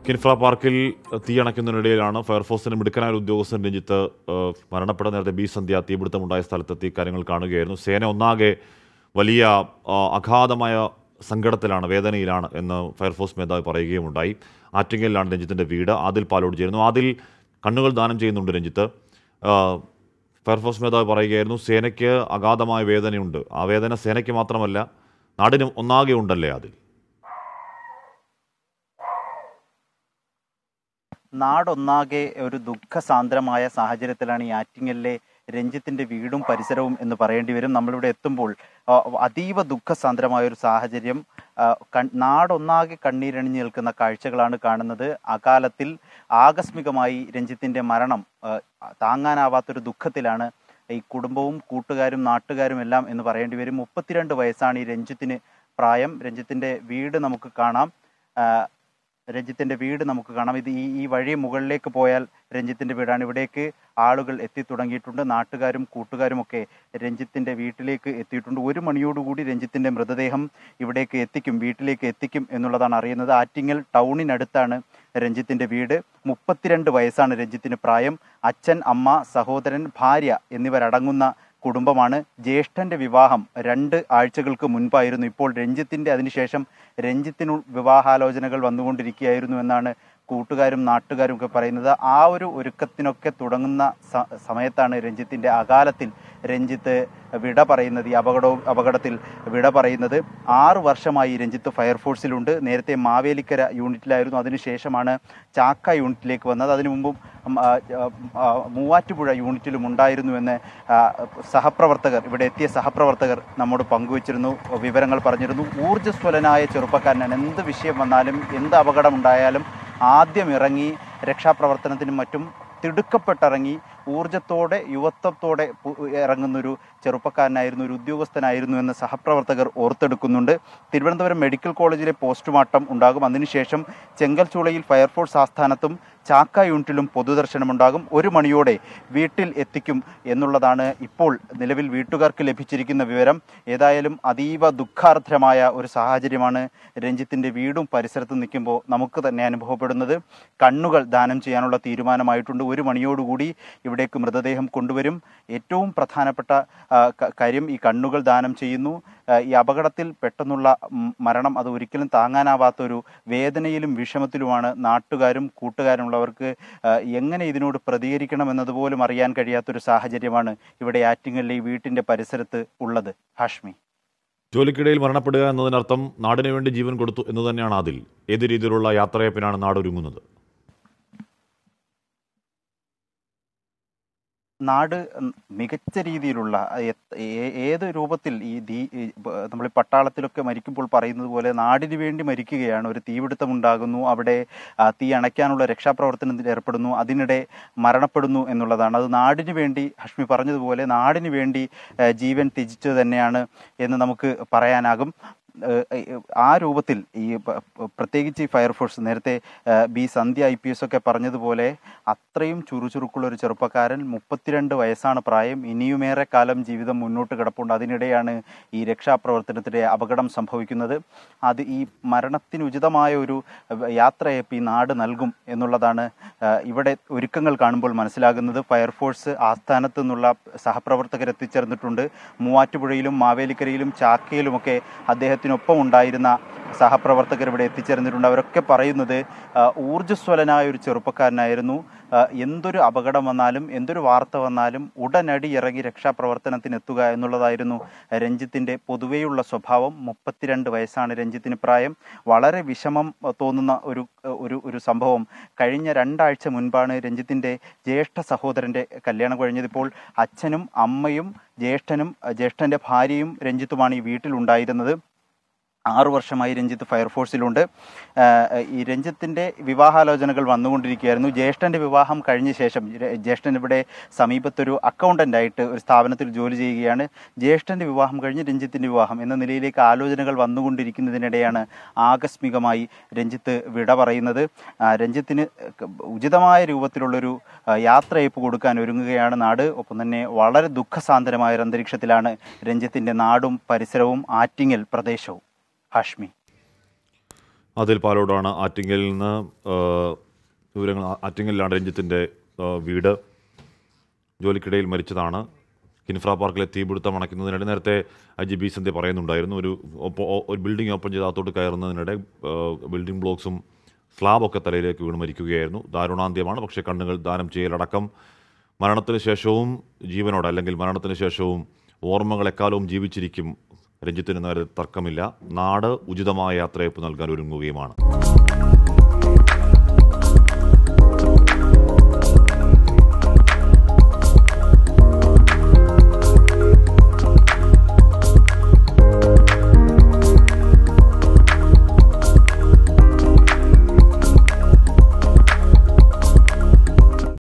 കിൻഫ്ര പാർക്കിൽ തീയണയ്ക്കുന്നതിനിടയിലാണ് ഫയർഫോഴ്സിന്റെ മിടുക്കനായ ഉദ്യോഗസ്ഥൻ രഞ്ജിത്ത് മരണപ്പെട്ട നേരത്തെ ബി സന്ധ്യ തീപിടുത്തമുണ്ടായ സ്ഥലത്തെത്തി കാര്യങ്ങൾ കാണുകയായിരുന്നു. സേന ഒന്നാകെ വലിയ അഗാധമായ സങ്കടത്തിലാണ്, വേദനയിലാണ് എന്ന് ഫയർഫോഴ്സ് മേധാവി പറയുകയുമുണ്ടായി. ആറ്റിങ്ങലിലാണ് രഞ്ജിത്തിൻ്റെ വീട്. ആദിൽ പാലോട് ചേരുന്നു. ആദിൽ, കണ്ണുകൾ ദാനം ചെയ്യുന്നുണ്ട് രഞ്ജിത്ത്. ഫയർഫോഴ്സ് മേധാവി പറയുകയായിരുന്നു സേനയ്ക്ക് അഗാധമായ വേദനയുണ്ട്. ആ വേദന സേനയ്ക്ക് മാത്രമല്ല നാടിനും ഒന്നാകെ ഉണ്ടല്ലേ ആദിൽ? നാടൊന്നാകെ ഒരു ദുഃഖസാന്ദ്രമായ സാഹചര്യത്തിലാണ് ഈ ആറ്റിങ്ങലിലെ രഞ്ജിത്തിന്റെ വീടും പരിസരവും എന്ന് പറയേണ്ടി വരും. നമ്മളിവിടെ എത്തുമ്പോൾ അതീവ ദുഃഖസാന്ദ്രമായ ഒരു സാഹചര്യം, നാടൊന്നാകെ കണ്ണീരണിഞ്ഞു നിൽക്കുന്ന കാഴ്ചകളാണ് കാണുന്നത്. അകാലത്തിൽ ആകസ്മികമായി രഞ്ജിത്തിന്റെ മരണം താങ്ങാനാവാത്തൊരു ദുഃഖത്തിലാണ് ഈ കുടുംബവും കൂട്ടുകാരും നാട്ടുകാരും എല്ലാം എന്ന് പറയേണ്ടി വരും. 32 വയസ്സാണ് ഈ രഞ്ജിത്തിന് പ്രായം. രഞ്ജിത്തിന്റെ വീട് നമുക്ക് കാണാം. ഇത് ഈ വഴി മുകളിലേക്ക് പോയാൽ രഞ്ജിത്തിന്റെ വീടാണ്. ഇവിടേക്ക് ആളുകൾ എത്തി തുടങ്ങിയിട്ടുണ്ട്. നാട്ടുകാരും കൂട്ടുകാരും ഒക്കെ രഞ്ജിത്തിന്റെ വീട്ടിലേക്ക് എത്തിയിട്ടുണ്ട്. 1 മണിയോടുകൂടി രഞ്ജിത്തിന്റെ മൃതദേഹം വീട്ടിലേക്ക് എത്തിക്കും എന്നുള്ളതാണ് അറിയുന്നത്. ആറ്റിങ്ങൽ ടൗണിനടുത്താണ് രഞ്ജിത്തിന്റെ വീട്. 32 വയസ്സാണ് രഞ്ജിത്തിന് പ്രായം. അച്ഛൻ, അമ്മ, സഹോദരൻ, ഭാര്യ എന്നിവരടങ്ങുന്ന കുടുംബമാണ്. ജ്യേഷ്ഠന്റെ വിവാഹം 2 ആഴ്ചകൾക്ക് മുൻപായിരുന്നു. ഇപ്പോൾ അതിനുശേഷം രഞ്ജിത്തിന് വിവാഹാലോചനകൾ വന്നുകൊണ്ടിരിക്കുകയായിരുന്നു എന്നാണ് കൂട്ടുകാരും നാട്ടുകാരും ഒക്കെ പറയുന്നത്. ആ ഒരു ഒരുക്കത്തിനൊക്കെ തുടങ്ങുന്ന സമയത്താണ് അകാലത്തിൽ രഞ്ജിത്ത് വിട പറയുന്നത്. ഈ അപകടത്തിൽ വിട പറയുന്നത്. 6 വർഷമായി രഞ്ജിത്ത് ഫയർഫോഴ്സിലുണ്ട്. നേരത്തെ മാവേലിക്കര യൂണിറ്റിലായിരുന്നു. അതിനുശേഷമാണ് ചാക്ക യൂണിറ്റിലേക്ക് വന്നത്. അതിനു മുമ്പും മൂവാറ്റുപുഴ യൂണിറ്റിലും ഉണ്ടായിരുന്നുവെന്ന് ഇവിടെ എത്തിയ സഹപ്രവർത്തകർ നമ്മോട് പങ്കുവച്ചിരുന്നു, വിവരങ്ങൾ പറഞ്ഞിരുന്നു. ഊർജ്ജസ്വലനായ ചെറുപ്പക്കാരനാണ്. എന്ത് വിഷയം വന്നാലും, എന്ത് അപകടമുണ്ടായാലും ആദ്യം ഇറങ്ങി രക്ഷാപ്രവർത്തനത്തിനും മറ്റും തിടുക്കപ്പെട്ടിറങ്ങി ഊർജത്തോടെ, യുവത്വത്തോടെ ഇറങ്ങുന്നൊരു ചെറുപ്പക്കാരനായിരുന്നു, ഒരു ഉദ്യോഗസ്ഥനായിരുന്നു എന്ന് സഹപ്രവർത്തകർ ഓർത്തെടുക്കുന്നുണ്ട്. തിരുവനന്തപുരം മെഡിക്കൽ കോളേജിലെ പോസ്റ്റ്മോർട്ടം ഉണ്ടാകും. അതിനുശേഷം ചെങ്കൽച്ചൂളയിൽ ഫയർഫോഴ്സ് ആസ്ഥാനത്തും ചാക്ക യൂണിറ്റിലും പൊതുദർശനമുണ്ടാകും. 1 മണിയോടെ വീട്ടിൽ എത്തിക്കും എന്നുള്ളതാണ് ഇപ്പോൾ നിലവിൽ വീട്ടുകാർക്ക് ലഭിച്ചിരിക്കുന്ന വിവരം. ഏതായാലും അതീവ ദുഃഖാർദ്രമായ ഒരു സാഹചര്യമാണ് രഞ്ജിത്തിന്റെ വീടും പരിസരത്ത് നിൽക്കുമ്പോൾ നമുക്ക് തന്നെ അനുഭവപ്പെടുന്നത്. കണ്ണുകൾ ദാനം ചെയ്യാനുള്ള തീരുമാനമായിട്ടുണ്ട്. 1 മണിയോടുകൂടി ഇവിടേക്ക് മൃതദേഹം കൊണ്ടുവരും. ഏറ്റവും പ്രധാനപ്പെട്ട കാര്യം ഈ കണ്ണുകൾ ദാനം ചെയ്യുന്നു. ഈ അപകടത്തിൽ പെട്ടെന്നുള്ള മരണം അത് ഒരിക്കലും താങ്ങാനാവാത്തൊരു വേദനയിലും വിഷമത്തിലുമാണ് നാട്ടുകാരും കൂട്ടുകാരുമുള്ളവർക്ക്. എങ്ങനെ ഇതിനോട് പ്രതികരിക്കണം എന്നതുപോലും അറിയാൻ കഴിയാത്തൊരു സാഹചര്യമാണ് ഇവിടെ ആറ്റിങ്ങലിലെ ഈ വീട്ടിന്റെ പരിസരത്ത് ഉള്ളത്. ഹാഷ്മി, ജോലിക്കിടയിൽ മരണപ്പെടുക എന്നതിനർത്ഥം നാടിനു വേണ്ടി ജീവൻ കൊടുത്തു എന്ന് തന്നെയാണ് അതിൽ. ഏത് രീതിയിലുള്ള യാത്രയപ്പിനാണ് നാട് ഒരുങ്ങുന്നത്? നാട് മികച്ച രീതിയിലുള്ള ഏത് രൂപത്തിൽ നമ്മൾ പട്ടാളത്തിലൊക്കെ മരിക്കുമ്പോൾ പറയുന്നത് പോലെ നാടിന് വേണ്ടി മരിക്കുകയാണ്. ഒരു തീപിടുത്തം ഉണ്ടാകുന്നു, അവിടെ തീ അണയ്ക്കാനുള്ള രക്ഷാപ്രവർത്തനത്തിൽ ഏർപ്പെടുന്നു, അതിനിടെ മരണപ്പെടുന്നു എന്നുള്ളതാണ്. അത് നാടിന് വേണ്ടി, ഹഷ്മി പറഞ്ഞതുപോലെ നാടിന് വേണ്ടി ജീവൻ ത്യജിച്ചത് തന്നെയാണ് എന്ന് നമുക്ക് പറയാനാകും. ആ രൂപത്തിൽ പ്രത്യേകിച്ച് ഈ ഫയർഫോഴ്സ് നേരത്തെ ബി സന്ധ്യ IPS ഒക്കെ പറഞ്ഞതുപോലെ അത്രയും ചുറുചുറുക്കുള്ള ഒരു ചെറുപ്പക്കാരൻ. 32 വയസ്സാണ് പ്രായം. ഇനിയുമേറെ കാലം ജീവിതം മുന്നോട്ട് കിടപ്പുണ്ട്. അതിനിടെയാണ് ഈ രക്ഷാപ്രവർത്തനത്തിലെ അപകടം സംഭവിക്കുന്നത്. അത് ഈ മരണത്തിന് ഉചിതമായ ഒരു യാത്രയപ്പ് ഈ നാട് നൽകും എന്നുള്ളതാണ് ഇവിടെ ഒരുക്കങ്ങൾ കാണുമ്പോൾ മനസ്സിലാകുന്നത്. ഫയർഫോഴ്സ് ആസ്ഥാനത്ത് നിന്നുള്ള സഹപ്രവർത്തകർ എത്തിച്ചേർന്നിട്ടുണ്ട്. മൂവാറ്റുപുഴയിലും മാവേലിക്കരയിലും ചാക്കയിലുമൊക്കെ അദ്ദേഹത്തിനൊപ്പം ഉണ്ടായിരുന്ന സഹപ്രവർത്തകർ ഇവിടെ എത്തിച്ചേർന്നിട്ടുണ്ട്. അവരൊക്കെ പറയുന്നത് ഊർജ്ജസ്വലനായ ഒരു ചെറുപ്പക്കാരനായിരുന്നു. എന്തൊരു അപകടം വന്നാലും, എന്തൊരു വാർത്ത വന്നാലും ഉടനടി ഇറങ്ങി രക്ഷാപ്രവർത്തനത്തിന് എത്തുക എന്നുള്ളതായിരുന്നു രഞ്ജിത്തിന്റെ പൊതുവെയുള്ള സ്വഭാവം. 32 വയസ്സാണ് രഞ്ജിത്തിന് പ്രായം. വളരെ വിഷമം തോന്നുന്ന ഒരു സംഭവം കഴിഞ്ഞ 2 ആഴ്ച മുൻപാണ് രഞ്ജിത്തിന്റെ ജ്യേഷ്ഠ സഹോദരന്റെ കല്യാണം കഴിഞ്ഞത്. ഇപ്പോൾ അച്ഛനും അമ്മയും ജ്യേഷ്ഠന്റെ ഭാര്യയും രഞ്ജിത്തുമാണ് ഈ വീട്ടിലുണ്ടായിരുന്നത്. 6 വർഷമായി രഞ്ജിത്ത് ഫയർഫോഴ്സിലുണ്ട്. ഈ രഞ്ജിത്തിന്റെ വിവാഹാലോചനകൾ വന്നുകൊണ്ടിരിക്കുകയായിരുന്നു. ജ്യേഷ്ഠന്റെ വിവാഹം കഴിഞ്ഞ ശേഷം ജ്യേഷ്ഠൻ ഇവിടെ സമീപത്തൊരു അക്കൗണ്ടന്റായിട്ട് ഒരു സ്ഥാപനത്തിൽ ജോലി ചെയ്യുകയാണ്. ജ്യേഷ്ഠന്റെ വിവാഹം കഴിഞ്ഞ് രഞ്ജിത്തിന്റെ വിവാഹം എന്ന നിലയിലേക്ക് ആലോചനകൾ വന്നുകൊണ്ടിരിക്കുന്നതിനിടെയാണ് ആകസ്മികമായി രഞ്ജിത്ത് വിട പറയുന്നത്. രഞ്ജിത്തിന് ഉചിതമായ രൂപത്തിലുള്ളൊരു യാത്രയപ്പ് കൊടുക്കാൻ ഒരുങ്ങുകയാണ് നാട്. ഒപ്പം തന്നെ വളരെ ദുഃഖസാന്ദ്രമായ ഒരു അന്തരീക്ഷത്തിലാണ് രഞ്ജിത്തിന്റെ നാടും പരിസരവും ആറ്റിങ്ങൽ പ്രദേശവും. ഹാഷ്മി. അതിൽ പാലോടാണ്. ആറ്റിങ്ങലിൽ നിന്ന് വിവരങ്ങൾ. ആറ്റിങ്ങലിലാണ് രഞ്ജിത്തിൻ്റെ വീട്. ജോലിക്കിടയിൽ മരിച്ചതാണ്. കിൻഫ്ര പാർക്കിലെ തീപിടുത്തം അണയ്ക്കുന്നതിനിടെ നേരത്തെ IGP സന്ധ്യ പറയുന്നുണ്ടായിരുന്നു, ഒരു ബിൽഡിംഗ് ഓപ്പൺ ചെയ്ത് അകത്തോട്ട് കയറുന്നതിനിടെ ബിൽഡിംഗ് ബ്ലോക്സും സ്ലാബൊക്കെ തലയിലേക്ക് വീണ് മരിക്കുകയായിരുന്നു. ദാരുണാന്ത്യമാണ്. പക്ഷേ കണ്ണുകൾ ദാനം ചെയ്യലടക്കം മരണത്തിന് ശേഷവും ജീവനോടെ, അല്ലെങ്കിൽ മരണത്തിന് ശേഷവും ഓർമ്മകൾ എക്കാലവും ജീവിച്ചിരിക്കും രഞ്ജിത്തിന് നേരെ തർക്കമില്ല. നാട് ഉചിതമായ യാത്രയയപ്പ് നൽകാൻ ഒരുങ്ങുകയുമാണ്.